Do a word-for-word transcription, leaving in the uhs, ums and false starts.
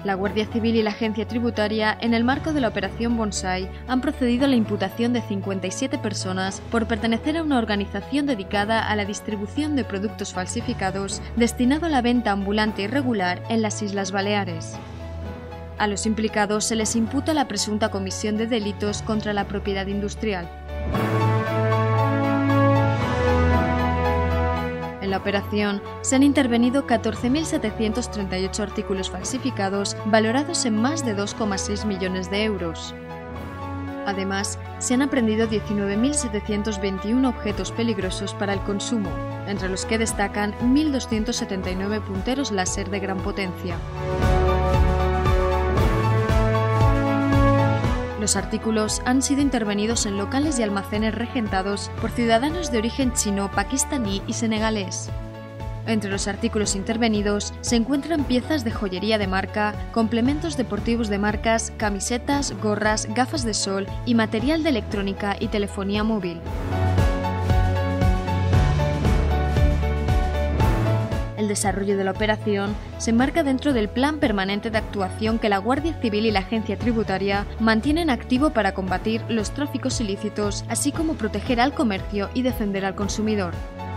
La Guardia Civil y la Agencia Tributaria, en el marco de la Operación Bonsai, han procedido a la imputación de cincuenta y siete personas por pertenecer a una organización dedicada a la distribución de productos falsificados destinado a la venta ambulante irregular en las Islas Baleares. A los implicados se les imputa la presunta comisión de delitos contra la propiedad industrial. En la operación se han intervenido catorce mil setecientos treinta y ocho artículos falsificados valorados en más de dos coma seis millones de euros. Además, se han aprehendido diecinueve mil setecientos veintiuno objetos peligrosos para el consumo, entre los que destacan mil doscientos setenta y nueve punteros láser de gran potencia. Los artículos han sido intervenidos en locales y almacenes regentados por ciudadanos de origen chino, pakistaní y senegalés. Entre los artículos intervenidos se encuentran piezas de joyería de marca, complementos deportivos de marcas, camisetas, gorras, gafas de sol y material de electrónica y telefonía móvil. El desarrollo de la operación se enmarca dentro del plan permanente de actuación que la Guardia Civil y la Agencia Tributaria mantienen activo para combatir los tráficos ilícitos, así como proteger al comercio y defender al consumidor.